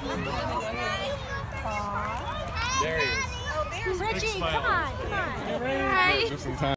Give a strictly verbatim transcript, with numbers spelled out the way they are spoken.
There he is. Richie, come on, come on. Hi.